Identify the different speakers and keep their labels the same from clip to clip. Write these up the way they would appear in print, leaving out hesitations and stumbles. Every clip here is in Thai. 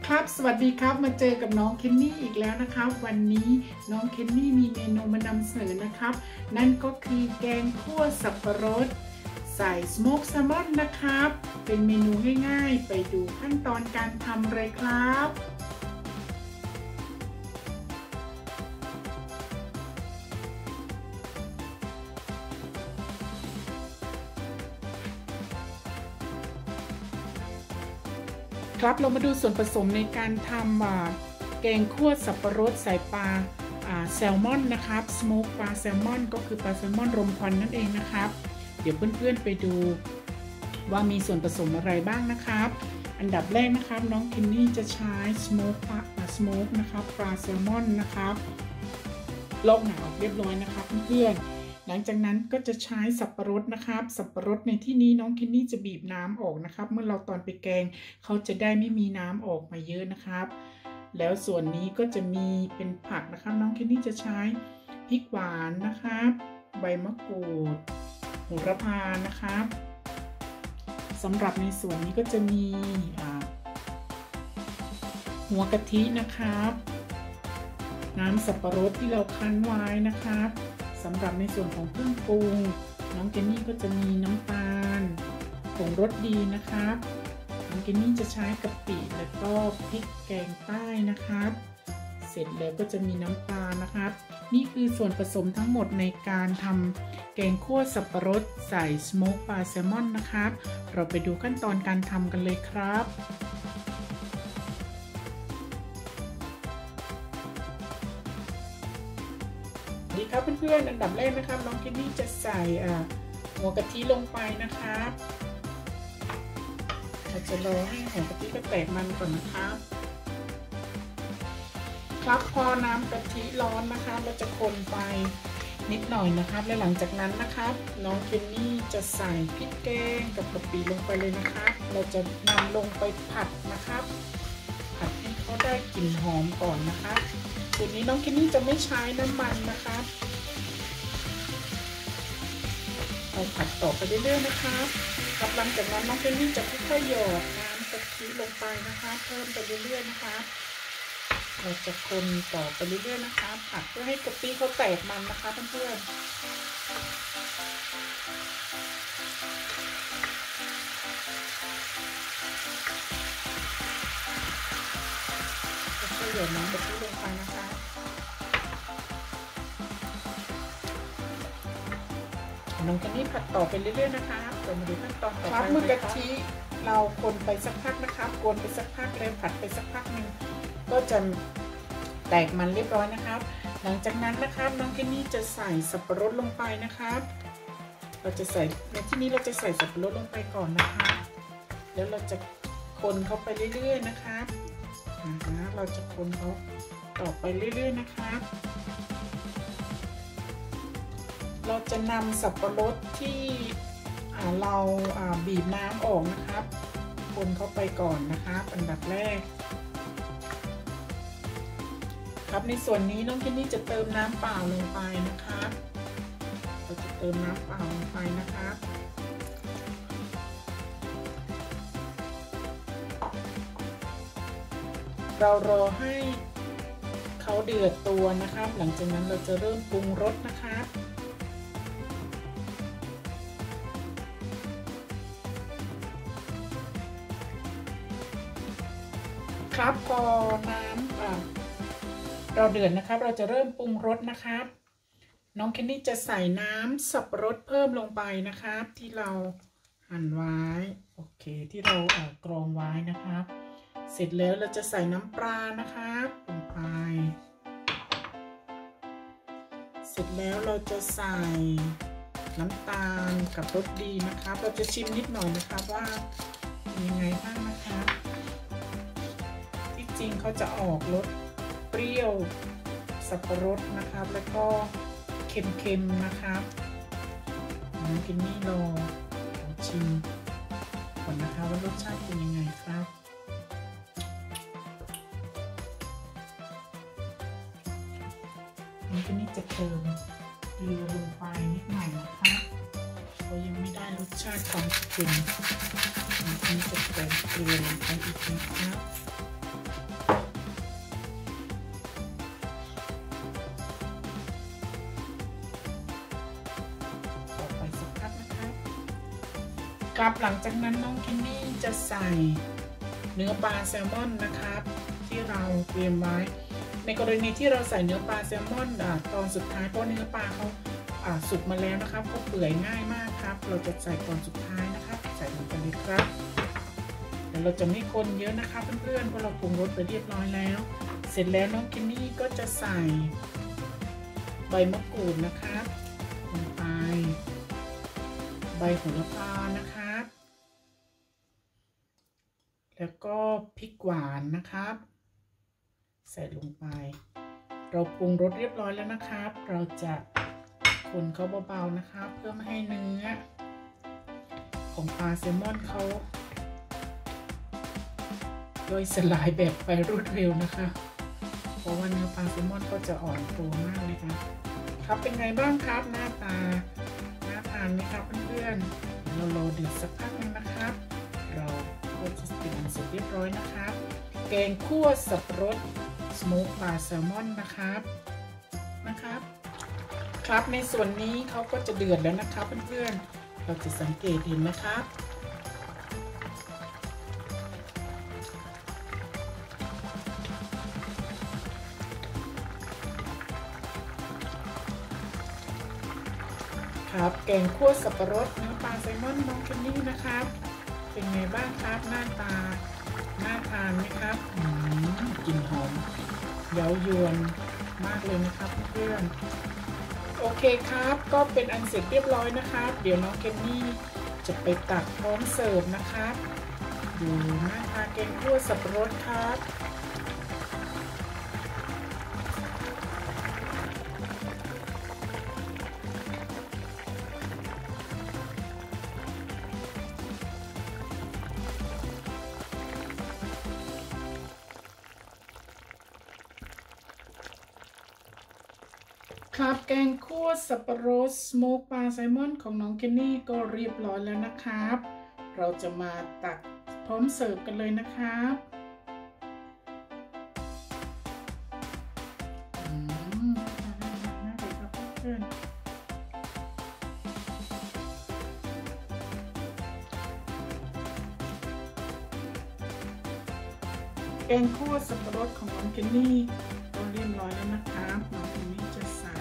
Speaker 1: ครับสวัสดีครับมาเจอกับน้องเคนนี่อีกแล้วนะครับวันนี้น้องเคนนี่มีเมนูมานำเสนอนะครับนั่นก็คือแกงคั่วสับปะรดใส่สโมกแซลมอนนะครับเป็นเมนูง่ายๆไปดูขั้นตอนการทำเลยครับครับเรามาดูส่วนผสมในการทำแกงคั่วสับปะรดใส่ปลาแซลมอนนะครับสโมกปลาแซลมอนก็คือปลาแซลมอนรมควันนั่นเองนะครับเดี๋ยวเพื่อนๆไปดูว่ามีส่วนผสมอะไรบ้างนะครับอันดับแรกนะครับน้องเคนนี่จะใช้สโมกนะครับปลาแซลมอนนะครับลอกหนาออกเรียบร้อยนะครับเพื่อนๆหลังจากนั้นก็จะใช้สับปะรดนะครับสับปะรดในที่นี้น้องเคนนี่จะบีบน้ำออกนะครับเมื่อเราตอนไปแกงเขาจะได้ไม่มีน้ำออกมาเยอะนะครับแล้วส่วนนี้ก็จะมีเป็นผักนะครับน้องเคนนี่จะใช้พริกหวานนะครับใบมะกรูดโหระพานะครับสำหรับในส่วนนี้ก็จะมีหัวกะทินะครับน้ำสับปะรดที่เราคั้นไว้นะครับสำหรับในส่วนของเครื่องปรุงน้องเคนนี่ก็จะมีน้ำตาลผงรสดีนะครับน้องเคนนี่จะใช้กะปิแล้วก็พริกแกงใต้นะครับเสร็จแล้วก็จะมีน้ำปลานะครับนี่คือส่วนผสมทั้งหมดในการทำแกงคั่วสับปะรดใส่สโมกปลาแซลมอนนะครับเราไปดูขั้นตอนการทำกันเลยครับดีครับเพื่อนๆอันดับแรกนะครับน้องเคนนี่จะใส่หัวกะทิลงไปนะครับเราจะรอให้หัวกะทิก็แตกมันก่อนนะครับครับพอน้ำกะทิร้อนนะครับเราจะคนไปนิดหน่อยนะครับและหลังจากนั้นนะครับน้องเคนนี่จะใส่พริกแกงกับกะปิลงไปเลยนะครับเราจะนำลงไปผัดนะครับผัดให้เขาได้กลิ่นหอมก่อนนะครับส่วนนี้น้องเคนนี่จะไม่ใช้น้ำมันนะครับเราผัดต่อไปเรื่อยๆนะครับครับหลังจากนั้นน้องเคนนี่จะค่อยๆหยอดน้ำกะทิลงไปนะคะเพิ่มไปเรื่อยๆนะคะเราจะคนต่อไปเรื่อยๆนะคะผัดเพื่อให้กะปิเขาแตกมันนะคะเพื่อนๆค่อยๆหยอดน้ำกะทิลงไปนะคะน้องเคนนี่ผัดต่อไปเรื่อยๆนะคะเรามาดูขั้นตอนต่อไปครับเมื่อกะทิเราคนไปสักพักนะครับคนไปสักพักเลยผัดไปสักพักหนึ่งก็จะแตกมันเรียบร้อยนะครับหลังจากนั้นนะครับน้องเคนนี่จะใส่สับปะรดลงไปนะครับเราจะใส่ในที่นี้เราจะใส่สับปะรดลงไปก่อนนะคะแล้วเราจะคนเขาไปเรื่อยๆนะครับเราจะคนเขาต่อไปเรื่อยๆนะครับเราจะนำสับปะรดที่เราบีบน้ำออกนะครับคนเข้าไปก่อนนะครับอันดับแรกครับในส่วนนี้น้องเคนนี่จะเติมน้ำเปล่าลงไปนะครับเราจะเติมน้ำเปล่าลงไปนะครับเรารอให้เขาเดือดตัวนะครับหลังจากนั้นเราจะเริ่มปรุงรสนะครับครับพอน้ำเราเดือดนะครับเราจะเริ่มปรุงรสนะครับน้องเคนนี่จะใส่น้ำสับปะรดเพิ่มลงไปนะครับที่เราหั่นไว้โอเคที่เรากรองไว้นะครับเสร็จแล้วเราจะใส่น้ำปลานะครับลงไปเสร็จแล้วเราจะใส่น้ำตาลกับรสดีนะครับเราจะชิมนิดหน่อยนะครับว่าเป็นยังไงบ้างนะครับที่จริงเขาจะออกรสเปรี้ยวสับปะรดนะครับแล้วก็เค็มๆนะครับน้องเคนนี่ลองชิมก่อนนะคะว่ารสชาติเป็นยังไงครับน้องเคนนี่จะเติมเกลือลงไปนิดหน่อยนะคะเพราะยังไม่ได้รสชาติความเค็มน้องเคนนี่จะเติมเกลือลงไปอีกนะครับครับหลังจากนั้นน้องเคนนี่จะใส่เนื้อปลาแซลมอนนะครับที่เราเตรียมไว้ในกรณีที่เราใส่เนื้อปลาแซลมอนตอนสุดท้ายเพราะเนื้อปลาเขาสุกมาแล้วนะครับเขาเปื่อยง่ายมากครับเราจะใส่ตอนสุดท้ายนะครับใส่ลงไปเลยครับแต่เราจะไม่คนเยอะนะคะเพื่อนๆเพราะเราปรุงรสไปเรียบร้อยแล้วเสร็จแล้วน้องเคนนี่ก็จะใส่ใบมะกรูดนะครับลงไปใบโหระพานะครับแล้วก็พริกหวานนะครับใส่ลงไปเราปรุงรสเรียบร้อยแล้วนะครับเราจะคนเขาเบาๆนะครับเพื่อไม่ให้เนื้อของปลาแซลมอนเขาย่อยสลายแบบไปรวดเร็วนะคะเพราะว่าเนื้อปลาแซลมอนก็จะอ่อนตัวมากเลยครับเป็นไงบ้างครับหน้าตาน่าทานไหมครับเพื่อนๆเรารอเดือดสักพักนึงนะครับเราก็จะเป็นอันเสร็จเรียบร้อยนะครับแกงคั่วสับปะรดสโมกปลาแซลมอนนะครับครับในส่วนนี้เขาก็จะเดือดแล้วนะครับเพื่อนๆเราจะสังเกตเห็นนะครับครับแกงคั่วสับปะรดเนื้อปลาแซลมอนน้องเคนนี่นะครับเป็นไงบ้างครับหน้าตาน่าทานไหมครับกลิ่นหอมเย้ายวนมากเลยนะครับเพื่อนโอเคครับก็เป็นอันเสร็จเรียบร้อยนะครับเดี๋ยวน้องเคนนี่จะไปตักพร้อมเสิร์ฟนะครับดูหน้าตาแกงคั่วสับปะรดครับครับแกงคั่วสับปะรดสโมกปลาแซลมอนของน้องเคนนี่ก็เรียบร้อยแล้วนะครับเราจะมาตักพร้อมเสิร์ฟกันเลยนะครับน่าทานมากเลยครับเพื่อนแกงคั่วสับปะรดของน้องเคนนี่ก็เรียบร้อยแล้วนะครับน้องเคนนี่จะใส่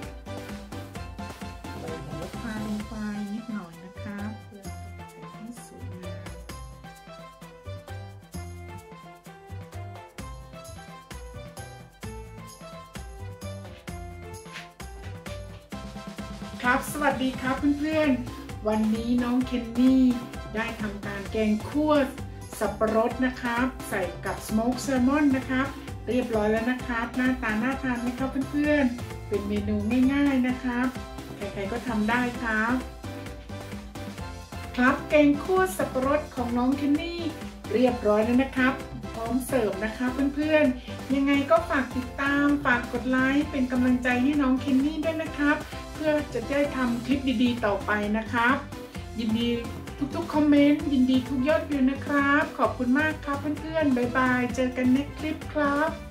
Speaker 1: ใบโหระพาลงไปนิดหน่อยนะครับเพื่อให้สวยงามครับสวัสดีครับเพื่อนๆวันนี้น้องเคนนี่ได้ทำการแกงคั่วสับปะรดนะครับใส่กับสโมกแซลมอนนะครับเรียบร้อยแล้วนะครับหน้าตาน่าทานไหมครับเพื่อนๆเป็นเมนูง่ายๆนะครับใครๆก็ทำได้ครับแกงคั่วสับปะรดของน้องเคนนี่เรียบร้อยแล้วนะครับพร้อมเสิร์ฟนะครับเพื่อนๆยังไงก็ฝากติดตามฝากกดไลค์เป็นกำลังใจให้น้องเคนนี่ด้วยนะครับเพื่อจะได้ทำคลิปดีๆต่อไปนะครับยินดีทุกๆคอมเมนต์ยินดีทุกยอดวิวนะครับขอบคุณมากครับเพื่อนๆบ๊ายบายเจอกันในคลิปครับ